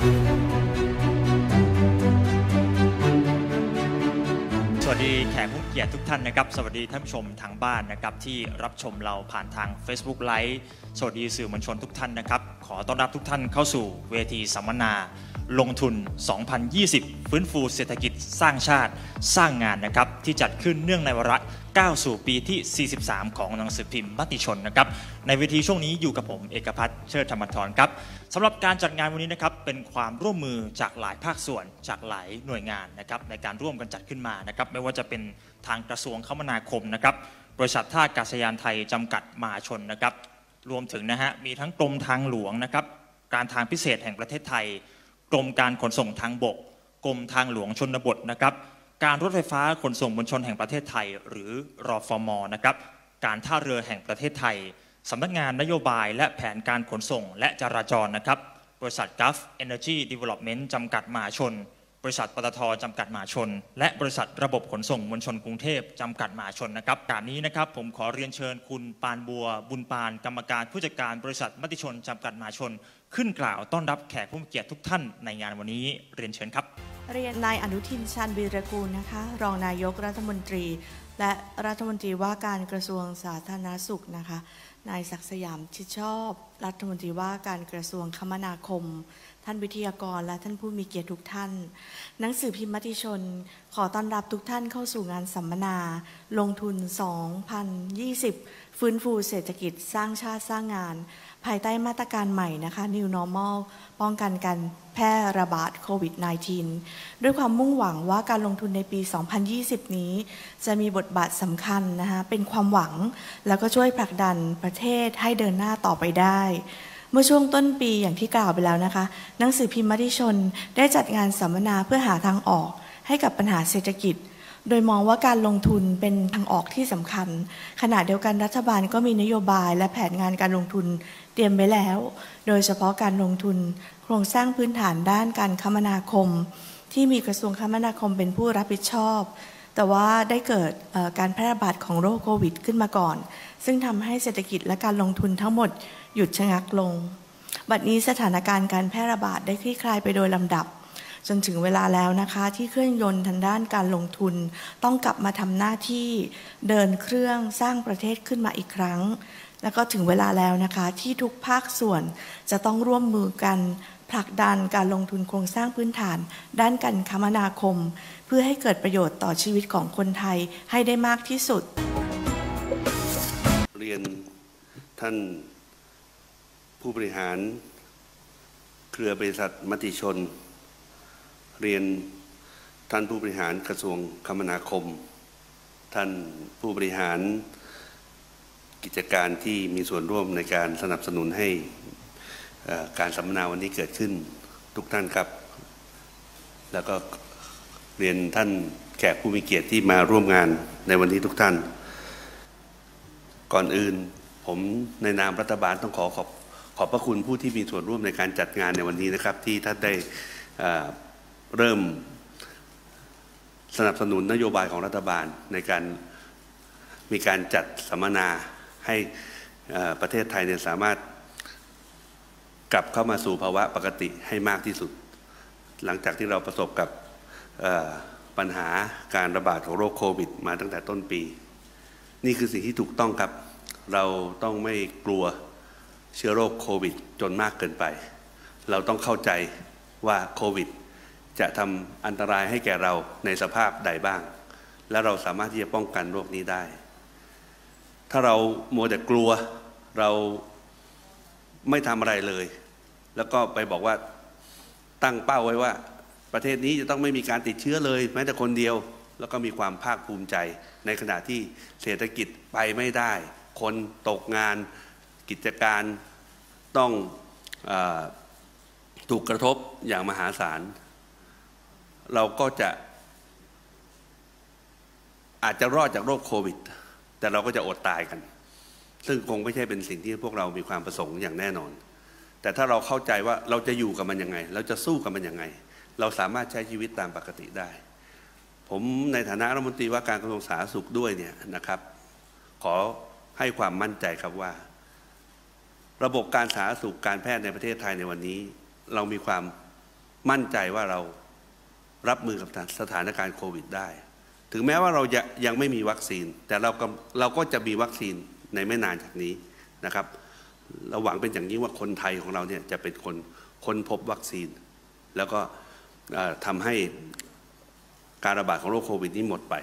สวัสดีแขกผู้เกียรติทุกท่านนะครับสวัสดีท่านผู้ชมทางบ้านนะครับที่รับชมเราผ่านทาง Facebook Live สวัสดีสื่อมวลชนทุกท่านนะครับขอต้อนรับทุกท่านเข้าสู่เวทีสัมมนาลงทุน 2020 ฟื้นฟูเศรษฐกิจสร้างชาติสร้างงานนะครับที่จัดขึ้นเนื่องในวาระก้าวสู่ปีที่ 43 ของหนังสือพิมพ์มติชนนะครับในเวทีช่วงนี้อยู่กับผมเอกภัทรเชิดธรรมธรครับสำหรับการจัดงานวันนี้นะครับเป็นความร่วมมือจากหลายภาคส่วนจากหลายหน่วยงานนะครับในการร่วมกันจัดขึ้นมานะครับไม่ว่าจะเป็นทางกระทรวงคมนาคมนะครับบริษัทท่าอากาศยานไทยจำกัดมหาชนนะครับรวมถึงนะฮะมีทั้งกรมทางหลวงนะครับการทางพิเศษแห่งประเทศไทยกรมการขนส่งทางบกกรมทางหลวงชนบทนะครับการรถไฟฟ้าขนส่งมวลชนแห่งประเทศไทยหรือรฟม.นะครับการท่าเรือแห่งประเทศไทยสำนักงานนโยบายและแผนการขนส่งและจราจรนะครับบริษัท Gulf Energy Development จำกัดมหาชนบริษัทปตท.จำกัดมหาชนและบริษัทระบบขนส่งมวลชนกรุงเทพจำกัดมหาชนนะครับการนี้นะครับผมขอเรียนเชิญคุณปานบัวบุญปานกรรมการผู้จัดการบริษัทมติชนจำกัดมหาชนขึ้นกล่าวต้อนรับแขกผู้มีเกียรติทุกท่านในงานวันนี้เรียนเชิญครับเรียนนายอนุทินชาญวีรกูลนะคะรองนายกรัฐมนตรีและรัฐมนตรีว่าการกระทรวงสาธารณสุขนะคะนายศักดิ์สยามชิดชอบรัฐมนตรีว่าการกระทรวงคมนาคมท่านวิทยากรและท่านผู้มีเกียรติทุกท่านหนังสือพิมพ์มติชนขอต้อนรับทุกท่านเข้าสู่งานสัมมนาลงทุน 2020 ฟื้นฟูเศรษฐกิจสร้างชาติสร้างงานภายใต้มาตรการใหม่นะคะ New Normal ป้องกันการแพร่ระบาดโควิด -19 ด้วยความมุ่งหวังว่าการลงทุนในปี 2020 นี้จะมีบทบาทสำคัญนะคะเป็นความหวังแล้วก็ช่วยผลักดันประเทศให้เดินหน้าต่อไปได้เมื่อช่วงต้นปีอย่างที่กล่าวไปแล้วนะคะหนังสือพิมพ์มติชนได้จัดงานสัมมนาเพื่อหาทางออกให้กับปัญหาเศรษฐกิจโดยมองว่าการลงทุนเป็นทางออกที่สำคัญขณะเดียวกันรัฐบาลก็มีนโยบายและแผนงานการลงทุนเตรียมไว้แล้วโดยเฉพาะการลงทุนโครงสร้างพื้นฐานด้านการคมนาคมที่มีกระทรวงคมนาคมเป็นผู้รับผิดชอบแต่ว่าได้เกิดการแพร่ระบาดของโรคโควิดขึ้นมาก่อนซึ่งทำให้เศรษฐกิจและการลงทุนทั้งหมดหยุดชะงักลงบัดนี้สถานการณ์การแพร่ระบาดได้คลี่คลายไปโดยลำดับจนถึงเวลาแล้วนะคะที่เครื่องยนต์ทางด้านการลงทุนต้องกลับมาทำหน้าที่เดินเครื่องสร้างประเทศขึ้นมาอีกครั้งแล้วก็ถึงเวลาแล้วนะคะที่ทุกภาคส่วนจะต้องร่วมมือกันผลักดันการลงทุนโครงสร้างพื้นฐานด้านการคมนาคมเพื่อให้เกิดประโยชน์ต่อชีวิตของคนไทยให้ได้มากที่สุดเรียนท่านผู้บริหารเครือบริษัทมติชนเรียนท่านผู้บริหารกระทรวงคมนาคมท่านผู้บริหารกิจการที่มีส่วนร่วมในการสนับสนุนให้การสัมมนาวันนี้เกิดขึ้นทุกท่านครับแล้วก็เรียนท่านแขกผู้มีเกียรติที่มาร่วมงานในวันนี้ทุกท่านก่อนอื่นผมในนามรัฐบาลต้องขอบพระคุณผู้ที่มีส่วนร่วมในการจัดงานในวันนี้นะครับที่ท่านได้เริ่มสนับสนุนนโยบายของรัฐบาลในการมีการจัดสัมมนาให้ประเทศไทยเนี่ยสามารถกลับเข้ามาสู่ภาวะปกติให้มากที่สุดหลังจากที่เราประสบกับปัญหาการระบาดของโรคโควิดมาตั้งแต่ต้นปีนี่คือสิ่งที่ถูกต้องครับเราต้องไม่กลัวเชื้อโรคโควิดจนมากเกินไปเราต้องเข้าใจว่าโควิดจะทำอันตรายให้แก่เราในสภาพใดบ้างและเราสามารถที่จะป้องกันโรคนี้ได้ถ้าเรามัวแต่กลัวเราไม่ทำอะไรเลยแล้วก็ไปบอกว่าตั้งเป้าไว้ว่าประเทศนี้จะต้องไม่มีการติดเชื้อเลยแม้แต่คนเดียวแล้วก็มีความภาคภูมิใจในขณะที่เศรษฐกิจไปไม่ได้คนตกงานกิจการต้องถูกกระทบอย่างมหาศาลเราก็อาจจะรอดจากโรคโควิดแต่เราก็จะอดตายกันซึ่งคงไม่ใช่เป็นสิ่งที่พวกเรามีความประสงค์อย่างแน่นอนแต่ถ้าเราเข้าใจว่าเราจะอยู่กับมันยังไงเราจะสู้กับมันยังไงเราสามารถใช้ชีวิตตามปกติได้ผมในฐานะรัฐมนตรีว่าการกระทรวงสาธารณสุขด้วยเนี่ยนะครับขอให้ความมั่นใจครับว่าระบบการสาธารณสุขการแพทย์ในประเทศไทยในวันนี้เรามีความมั่นใจว่าเรารับมือกับสถานการณ์โควิดได้ถึงแม้ว่าเรายังไม่มีวัคซีนแต่เราก็จะมีวัคซีนในไม่นานจากนี้นะครับเราหวังเป็นอย่างยิ่งว่าคนไทยของเราเนี่ยจะเป็นคนค้นพบวัคซีนแล้วก็ทำให้การระบาดของโรคโควิดนี้หมดไป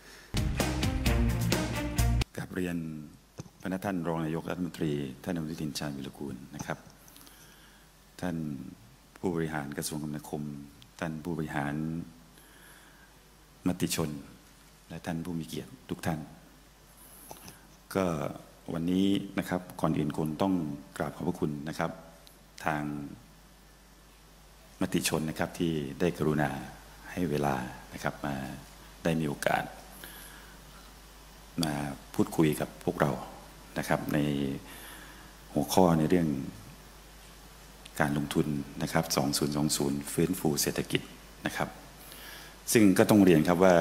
กราบเรียนพระท่านรองนายกรัฐมนตรีท่านอนุทินชาญวิรากูลนะครับท่านผู้บริหารกระทรวงคมนาคมท่านผู้บริหารมติชนและท่านผู้มีเกียรติทุกท่านก็วันนี้นะครับก่อนอื่นคนต้องกราบขอบพระคุณนะครับทางมติชนนะครับที่ได้กรุณาให้เวลานะครับมาได้มีโอกาสมาพูดคุยกับพวกเรานะครับในหัวข้อในเรื่องการลงทุนนะครับ2020ฟื้นฟูเศรษฐกิจนะครับซึ่งก็ต้องเรียนครับว่า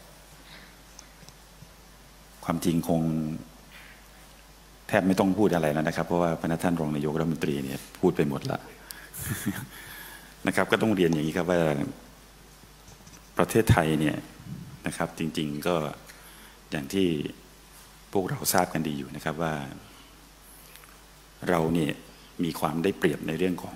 ความจริงคงแทบไม่ต้องพูดอะไรแล้วนะครับเพราะว่าพระท่านรองนายกรัฐมนตรีเนี่ยพูดไปหมดละ นะครับก็ต้องเรียนอย่างนี้ครับว่าประเทศไทยเนี่ยนะครับจริงๆก็อย่างที่พวกเราทราบกันดีอยู่นะครับว่าเราเนี่ยมีความได้เปรียบในเรื่องของ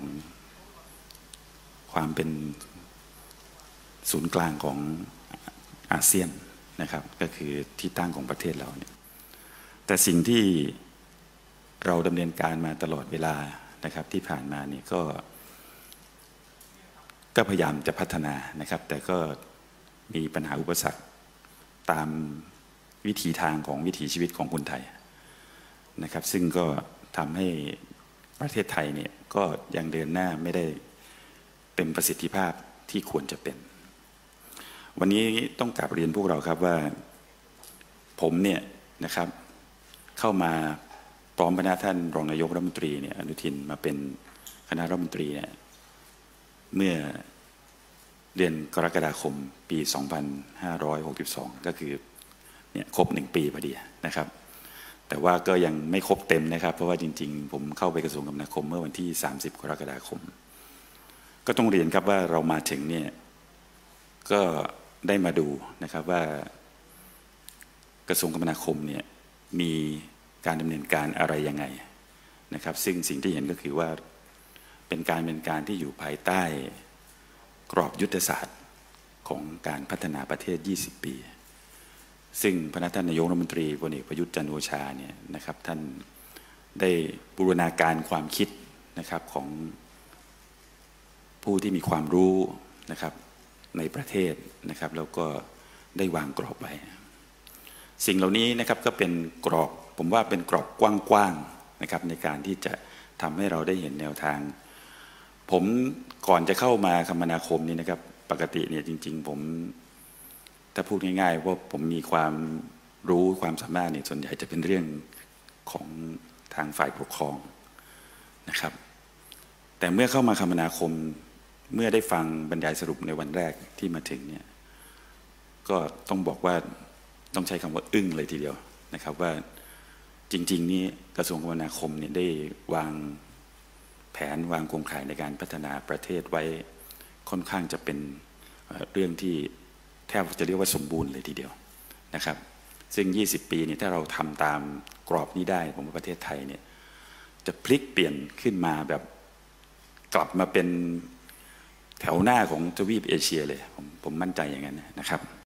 ความเป็นศูนย์กลางของอาเซียนนะครับก็คือที่ตั้งของประเทศเราเนี่ยแต่สิ่งที่เราดำเนินการมาตลอดเวลานะครับที่ผ่านมาเนี่ยก็พยายามจะพัฒนานะครับแต่ก็มีปัญหาอุปสรรคตามวิถีทางของวิถีชีวิตของคนไทยนะครับซึ่งก็ทำให้ประเทศไทยเนี่ยก็ยังเดินหน้าไม่ได้เต็มประสิทธิภาพที่ควรจะเป็นวันนี้ต้องกราบเรียนพวกเราครับว่าผมเนี่ยนะครับเข้ามาพร้อมคณะท่านรองนายกรัฐมนตรีเนี่ยอนุทินมาเป็นคณะรัฐมนตรีเนี่ยเมื่อเดือนกรกฎาคมปี2562ก็คือเนี่ยครบ1 ปีพอดีนะครับแต่ว่าก็ยังไม่ครบเต็มนะครับเพราะว่าจริงๆผมเข้าไปกระทรวงคมนาคมเมื่อวันที่30 กรกฎาคมก็ต้องเรียนครับว่าเรามาถึงเนี่ยก็ได้มาดูนะครับว่ากระทรวงคมนาคมเนี่ยมีการดำเนินการอะไรยังไงนะครับซึ่งสิ่งที่เห็นก็คือว่าเป็นการที่อยู่ภายใต้กรอบยุทธศาสตร์ของการพัฒนาประเทศ20 ปีซึ่งพระท่านนายกรัฐมนตรีพลเอกประยุทธ์จันทร์โอชาเนี่ยนะครับท่านได้บูรณาการความคิดนะครับของผู้ที่มีความรู้นะครับในประเทศนะครับแล้วก็ได้วางกรอบไว้สิ่งเหล่านี้นะครับก็เป็นกรอบผมว่าเป็นกรอบกว้างๆนะครับในการที่จะทำให้เราได้เห็นแนวทางผมก่อนจะเข้ามาคมนาคมนี่นะครับปกติเนี่ยจริงๆผมถ้าพูดง่ายๆว่าผมมีความรู้ความสามารถเนี่ยส่วนใหญ่จะเป็นเรื่องของทางฝ่ายปกครองนะครับแต่เมื่อเข้ามาคมนาคมเมื่อได้ฟังบรรยายสรุปในวันแรกที่มาถึงเนี่ยก็ต้องบอกว่าต้องใช้คำว่าอึ้งเลยทีเดียวนะครับว่าจริงๆนี่กระทรวงคมนาคมเนี่ยได้วางแผนวางโครงข่ายในการพัฒนาประเทศไว้ค่อนข้างจะเป็นเรื่องที่แทบจะเรียกว่าสมบูรณ์เลยทีเดียวนะครับซึ่ง20 ปีนี่ถ้าเราทำตามกรอบนี้ได้ผมว่าประเทศไทยเนี่ยจะพลิกเปลี่ยนขึ้นมาแบบกลับมาเป็นแถวหน้าของทวีปเอเชียเลยผมมั่นใจอย่างนั้นนะครับ